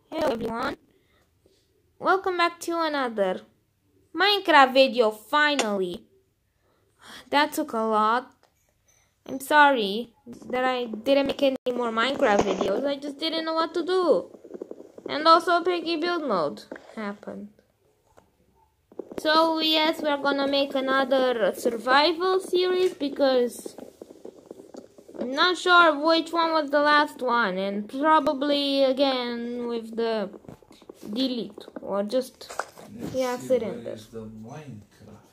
Hello everyone, welcome back to another Minecraft video finally. That took a lot. I'm sorry that I didn't make any more Minecraft videos, I just didn't know what to do. And also Piggy build mode happened. So yes, we're gonna make another survival series because I'm not sure which one was the last one, and probably again with the delete or just accident. The Minecraft.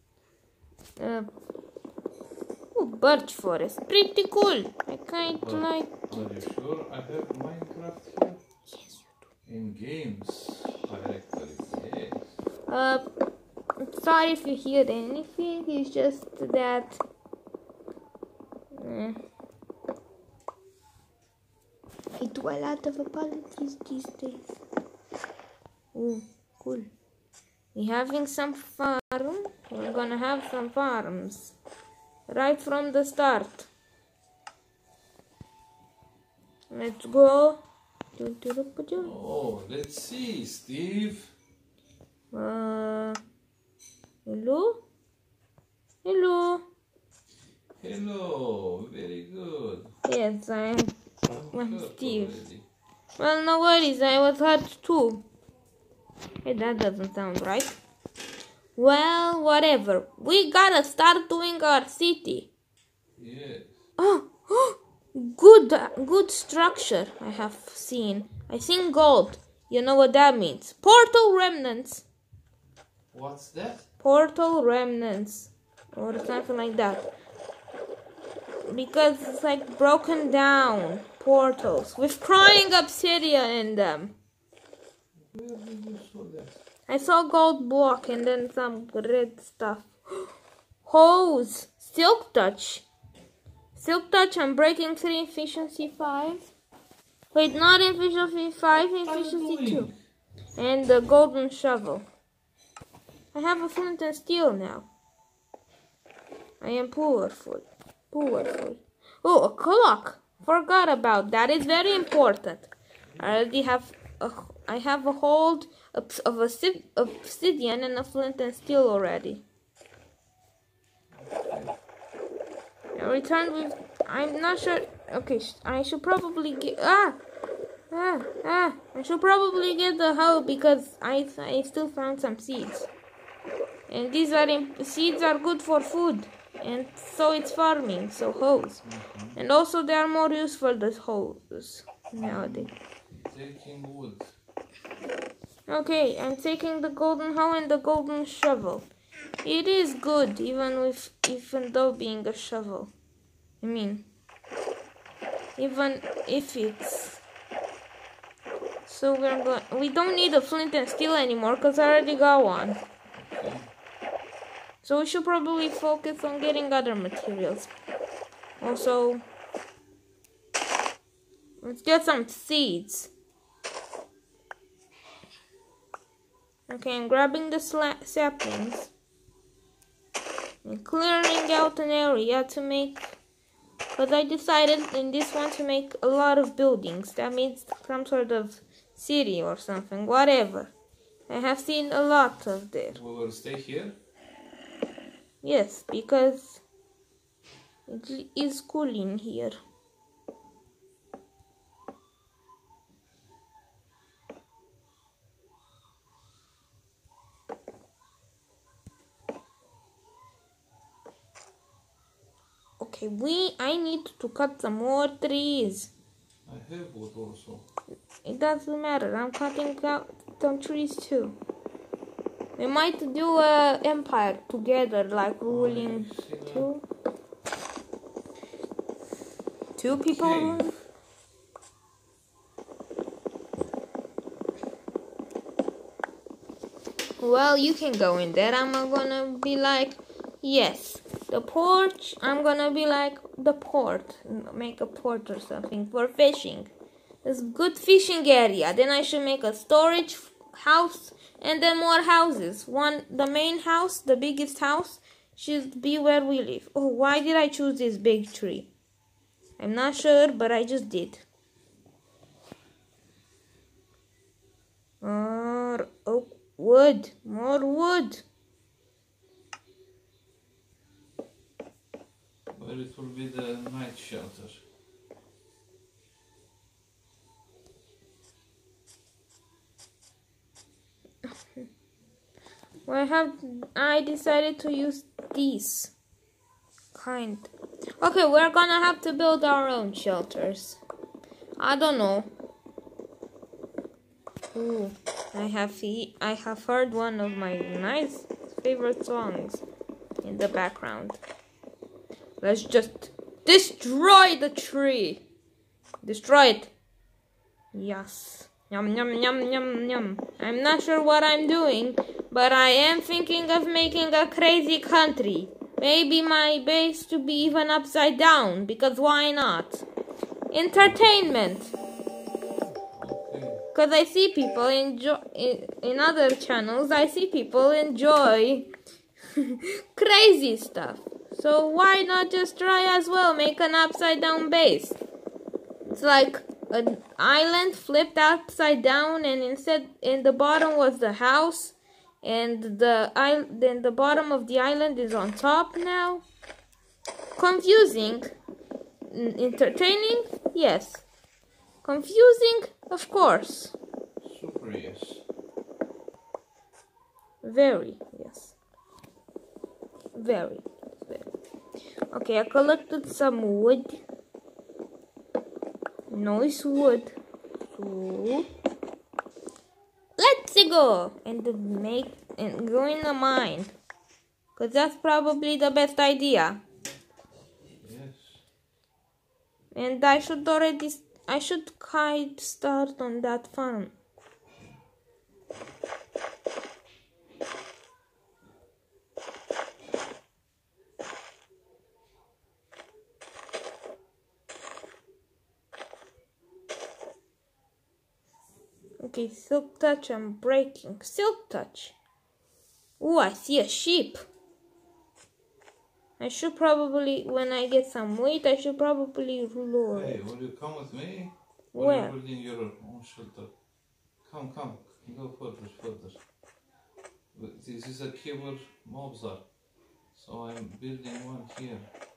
Birch forest, pretty cool. I kind like. Are you sure I have Minecraft here? Yes, you In games directory, yes. sorry if you hear anything. It's just that. I do a lot of apologies these days. Oh, cool. We're having some farm. We're gonna have some farms. Right from the start. Let's go. Oh, let's see, Steve. Hello? Hello, very good. Yes, I'm Steve. Already. Well, no worries, I was hurt too. Hey, that doesn't sound right. Well, whatever. We gotta start doing our city. Yes. Oh, good structure I have seen. I seen gold. You know what that means? Portal remnants. What's that? Portal remnants. Or something like that. Because it's like broken down portals with crying obsidian in them. Where did you saw that? I saw gold block and then some red stuff. Hose. Silk touch. Silk touch and breaking 3 efficiency 5. Wait, not efficiency 5, efficiency 2. And the golden shovel. I have a flint and steel now. I am powerful. Oh, a clock. Forgot about that. It's very important. I already have a hold of obsidian and a flint and steel already. I returned with. I'm not sure. Okay, I should probably get. I should probably get the hoe because I still found some seeds. And these seeds are good for food, and so it's farming. So hoes, and also they are more useful than hoes nowadays. Taking wood. Okay, I'm taking the golden hoe and the golden shovel. It is good, even though being a shovel. I mean, even if it's. So we don't need a flint and steel anymore because I already got one. Okay. So we should probably focus on getting other materials. Also, let's get some seeds. Okay, I'm grabbing the saplings and clearing out an area to make, because I decided in this one to make a lot of buildings. That means some sort of city or something, whatever. I have seen a lot of this. We will stay here. Yes, because it is cool in here. Okay, I need to cut some more trees. I have wood also. It doesn't matter, I'm cutting out some trees too. We might do a empire together, like ruling two people. Okay. Well, you can go in there. I'm gonna be like, yes. The porch, I'm gonna be like the port. Make a port or something for fishing. It's a good fishing area. Then I should make a storage house and then more houses. The main house, the biggest house, should be where we live. Oh, why did I choose this big tree? I'm not sure, but I just did. wood. More wood. Where it will be the night shelter. I decided to use these kind. Okay, we're gonna have to build our own shelters. I don't know. Ooh, I have heard one of my nice favorite songs in the background. Let's just destroy the tree. Destroy it. Yes. Yum, yum, yum, yum, yum. I'm not sure what I'm doing, but I am thinking of making a crazy country. Maybe my base to be even upside down, because why not? Entertainment. Because I see people enjoy, in other channels, I see people enjoy crazy stuff. So why not just try as well, make an upside down base? It's like an island flipped upside down, and instead in the bottom was the house, and then the bottom of the island is on top now. Confusing. Entertaining? Yes. Confusing? Of course. Super yes. Very, yes. Very. Okay, I collected some wood. Nice wood. So let's go and go in the mine. Cause that's probably the best idea. Yes. And I should kind start on that farm. Okay, silk touch, I'm breaking. Silk touch. Ooh, I see a sheep. I should probably, when I get some weight, I should probably lure Hey, it. will you come with me? Where? Or are you building your own shelter? Come. Go further. This is a killer mobster. So I'm building one here.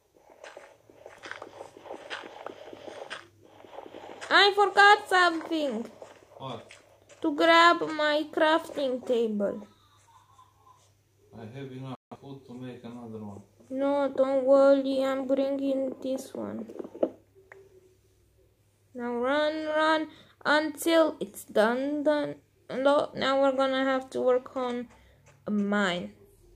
I forgot something. What? To grab my crafting table. I have enough food to make another one. No, don't worry, I'm bringing this one. Now run until it's done. No, now we're gonna have to work on a mine.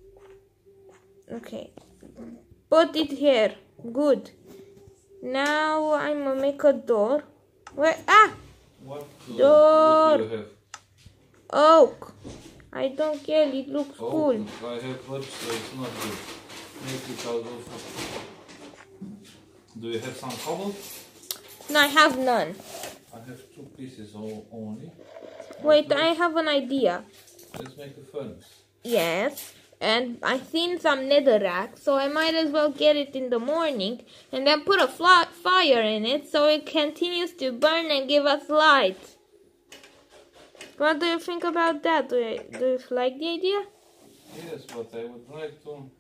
Okay, put it here. Good. Now I'm gonna make a door. Where? What Door. wood do you have? Oak. I don't care. It looks cool. I have birch, so it's not good. Make it out of... Do you have some cobble? No, I have none. I have 2 pieces only. Wait, I have an idea. Let's make a furnace. Yes, and I seen some netherrack, so I might as well get it in the morning and then put a fire in it so it continues to burn and give us light. What do you think about that? Do you like the idea? Yes, but I would like to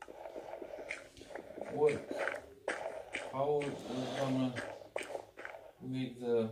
work. How we're gonna make the...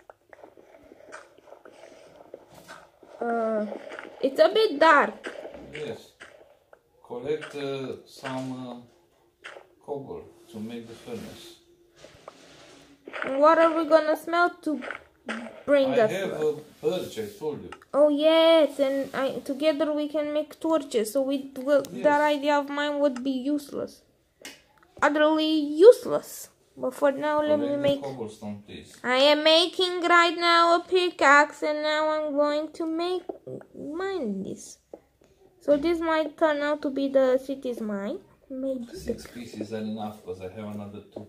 It's a bit dark. Yes. Collect some cobble to make the furnace. And what are we gonna smelt to bring I us? have a birch, I told you. Oh yes, and together we can make torches. So that idea of mine would be useless, utterly useless. But for now, let me make. Cobblestone, please. I am making right now a pickaxe, and now I'm going to mine this. So this might turn out to be the city's mine. Maybe 6 pieces are enough because I have another 2.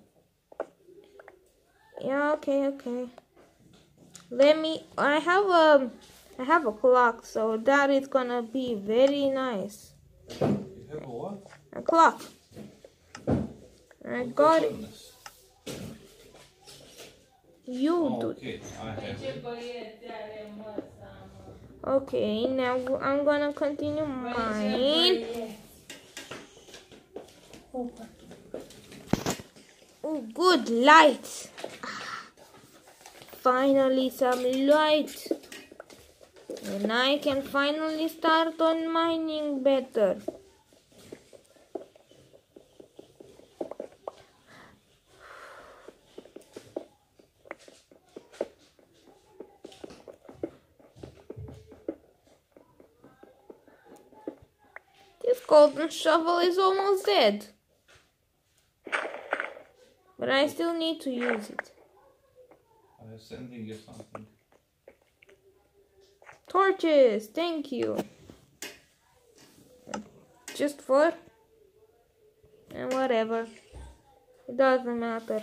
Yeah. Okay. I have a clock, so that is gonna be very nice. You have a what? A clock. I got it. Furnace. You do. Okay, I have it. Okay, now I'm gonna continue mine. Oh, good light. Finally some light. And I can finally start on mining better. This golden shovel is almost dead. But I still need to use it. I'm sending you something. Torches, thank you. Just for? And whatever. It doesn't matter.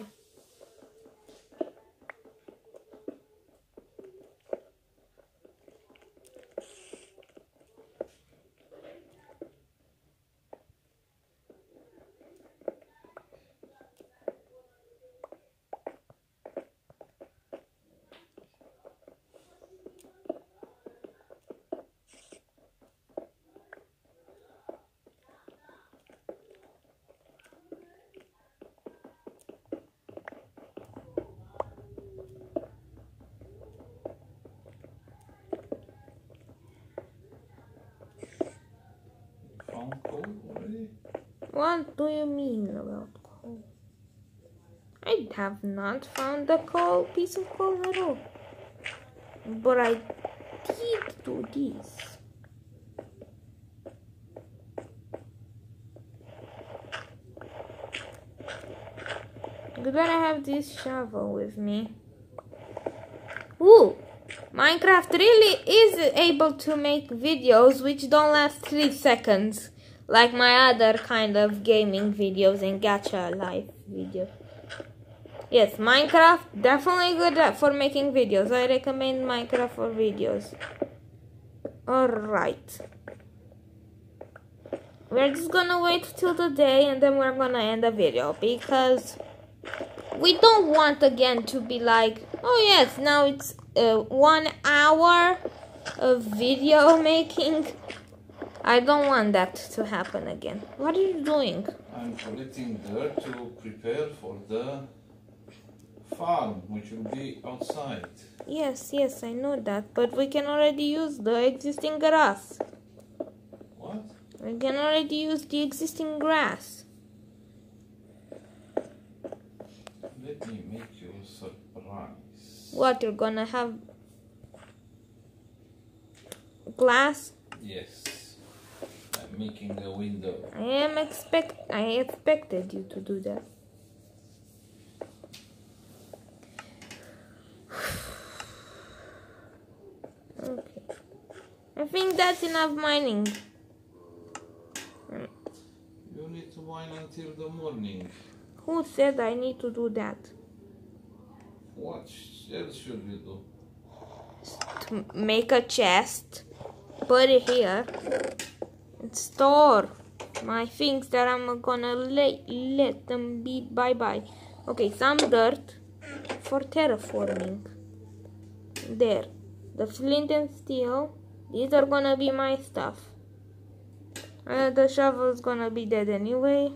Found coal already? What do you mean about coal? I have not found a piece of coal at all. But I did do this. Good that I have this shovel with me. Ooh! Minecraft really is able to make videos which don't last 3 seconds. Like my other kind of gaming videos and gacha live videos. Yes, Minecraft definitely good for making videos. I recommend Minecraft for videos. Alright. We're just gonna wait till the day and then we're gonna end the video because we don't want again to be like, oh yes, now it's 1 hour of video making. I don't want that to happen again. What are you doing? I'm collecting dirt to prepare for the farm, which will be outside. Yes, I know that, but we can already use the existing grass. What? We can already use the existing grass. Let me make you a surprise. What, you're gonna have glass? Yes. I'm making a window. I expected you to do that. Okay. I think that's enough mining. You need to mine until the morning. Who said I need to do that? What else should you do? To make a chest, put it here, and store my things that I'm gonna let them be bye-bye. Okay, some dirt for terraforming. There. The flint and steel. These are gonna be my stuff. The shovel is gonna be dead anyway.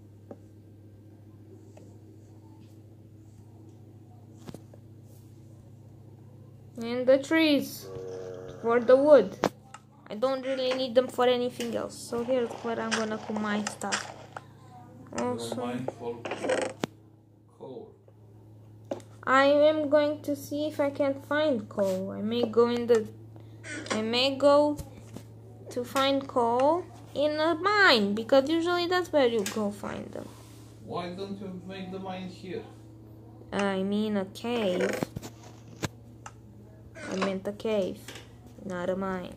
And the trees for the wood. I don't really need them for anything else. So here's where I'm gonna put my stuff. Also, Mine for coal. I am going to see if I can find coal. I may go to find coal in a mine because usually that's where you go find them. Why don't you make the mine here? I mean a cave. I meant a cave, not a mine.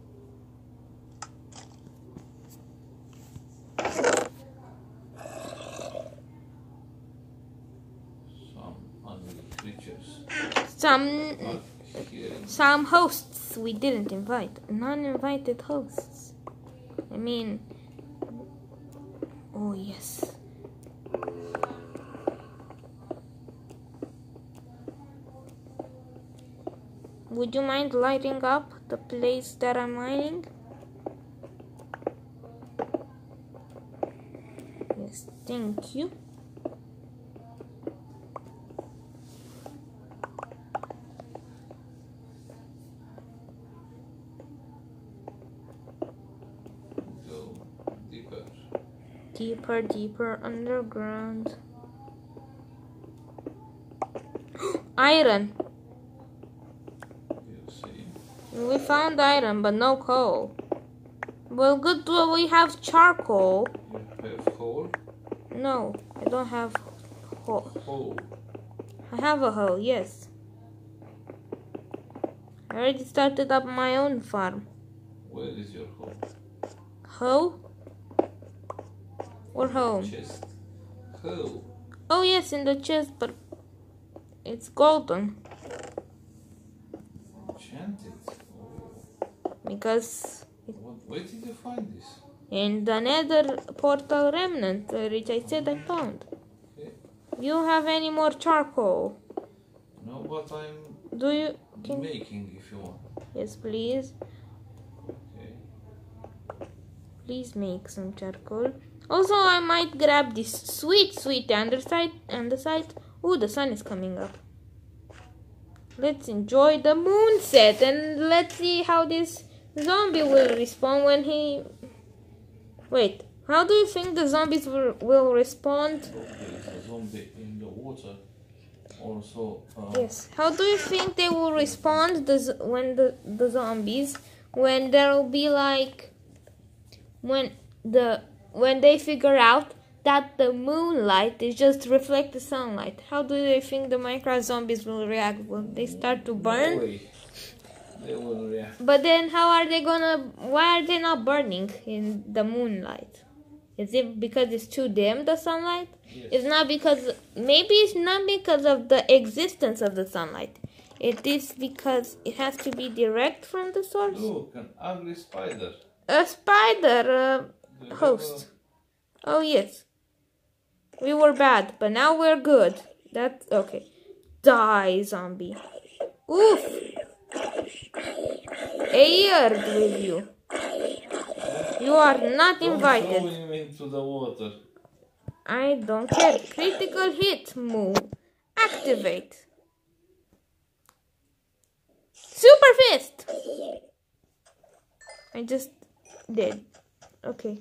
Some ugly creatures. Some hosts we didn't invite. Non-invited hosts. I mean, oh yes. would you mind lighting up the place that I'm mining? Yes, thank you. Go deeper. Deeper, deeper underground. Iron. You see? We found iron, but no coal. Well, good. Well, we have charcoal. You have hole? No, I don't have hole. Hole. I have a hoe, yes. I already started up my own farm. Where is your hole? Hoe? Or home? Chest. Hole. Oh yes, in the chest, but it's golden. Enchanted. Oh. Because Where did you find this? in the nether portal remnant, which I said I found. Okay. You have any more charcoal? No, but I'm Do you? making if you want. Yes, please. Okay. Please make some charcoal. Also, I might grab this sweet andesite. Ooh, the sun is coming up. Let's enjoy the moonset and let's see how this zombie will respond when he... Wait, how do you think the zombies will respond? There is a zombie in the water. Also, Yes. How do you think they will respond when the zombies, when there will be like, when they figure out that the moonlight is just reflect the sunlight? How do they think the Minecraft zombies will react? Will they start to burn? no way. They will react. But then how are they gonna, why are they not burning in the moonlight? Is it because it's too dim, the sunlight? Yes. It's not because, maybe it's not because of the existence of the sunlight. It is because it has to be direct from the source. Look, an ugly spider. A spider, Do you host. Oh yes. We were bad, but now we're good. That's okay. Die, zombie. Oof. A earth with you. You are not Don't invited. throw him into the water. I don't care. Critical hit. Move. Activate. Super fist. I just did. Okay.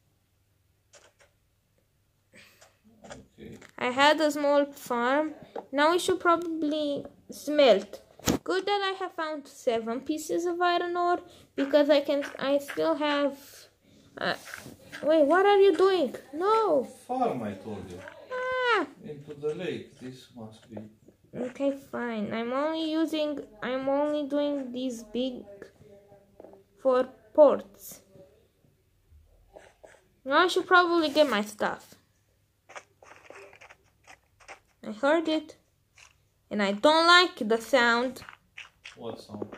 Okay. I had a small farm. Now we should probably smelt. Good that I have found 7 pieces of iron ore because I still have. Wait, what are you doing? No. Farm, I told you. Ah. Into the lake. This must be. Okay, fine. I'm only doing these big for ports. Now I should probably get my stuff. I heard it. And I don't like the sound. What sound?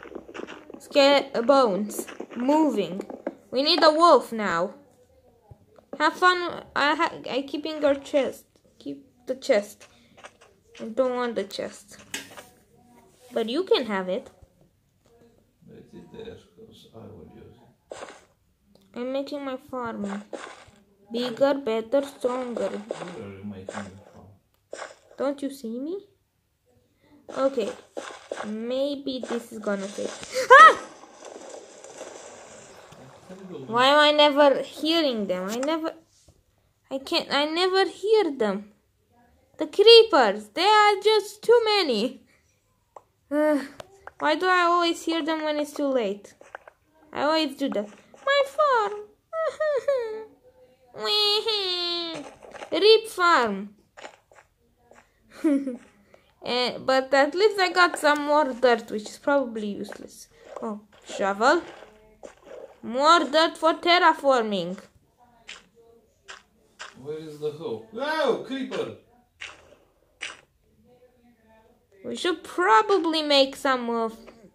Bones moving. We need a wolf now. Have fun. I keeping your chest. Keep the chest. I don't want the chest. But you can have it. Let it there, because I will use it. I'm making my farm bigger, better, stronger. Where are you making the farm? Don't you see me? Okay. Maybe this is gonna take. Ah! Why am I never hearing them? I never hear them. The creepers, they are just too many. Why do I always hear them when it's too late? I always do that. My farm. Rip farm. But at least I got some more dirt, which is probably useless. Oh, shovel. More dirt for terraforming. Where is the hoe? No, creeper! We should probably make some of,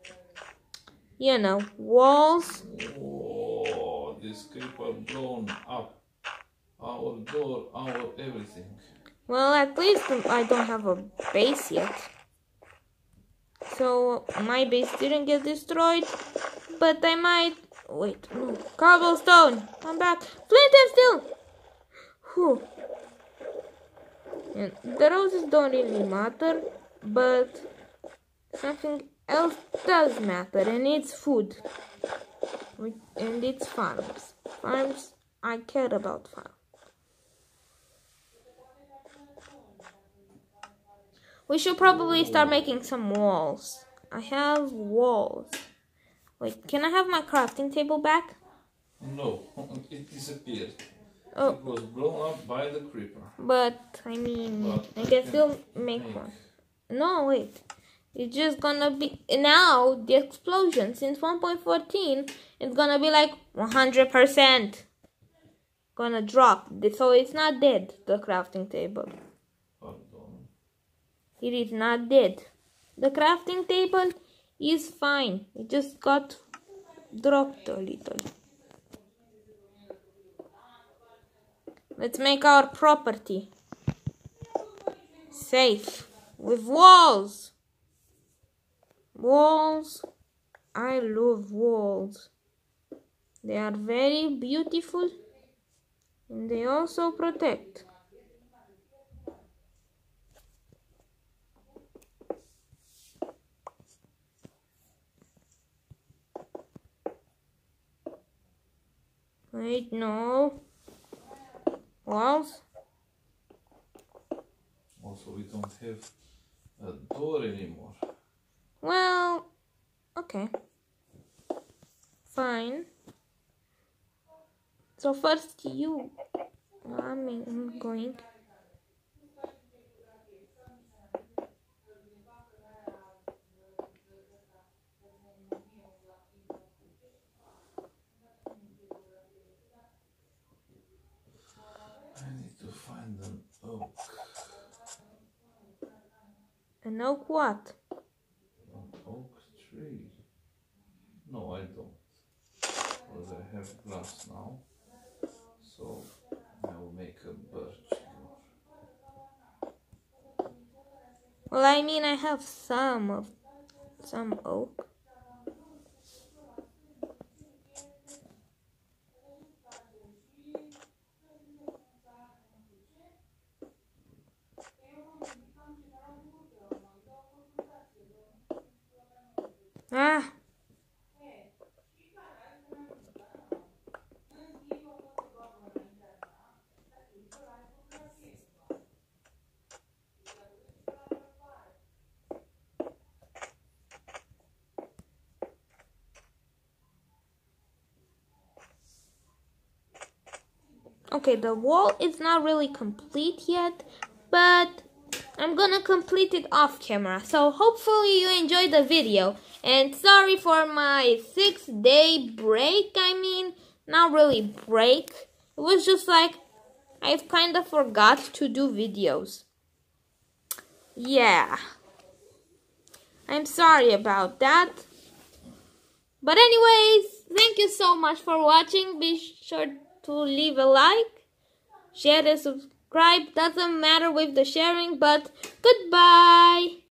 walls. Oh, this creeper blown up. Our door, our everything. Well, at least I don't have a base yet. So my base didn't get destroyed, but I might. Wait, no. Cobblestone! I'm back. Flint and steel! Whew. And the roses don't really matter, but something else does matter, and it's food. And it's farms. Farms, I care about farms. We should probably start making some walls. I have walls. Wait, can I have my crafting table back? No, it disappeared. Oh. It was blown up by the creeper. But, I mean, But I can still make one. No, wait. It's just gonna be... Now, the explosion, since 1.14, it's gonna be like 100%. Gonna drop. So it's not dead, the crafting table. Pardon. It is not dead. The crafting table is fine. It just got dropped a little. Let's make our property safe with walls. Walls. I love walls. They are very beautiful and they also protect. Wait, no. Walls? Also, we don't have a door anymore. Well, okay. Fine. So first you. I'm going. I need to find an oak. An oak what? An oak tree. No, I don't. Because I have glass now. So I will make a birch door. Well, I mean, I have some oak. Ah. Okay, the wall is not really complete yet, but I'm gonna complete it off camera. So hopefully you enjoyed the video. And sorry for my 6-day break. I mean, not really break. It was just like I've kind of forgot to do videos. Yeah. I'm sorry about that. But anyways, thank you so much for watching. Be sure to leave a like, share and subscribe. Doesn't matter with the sharing, but goodbye.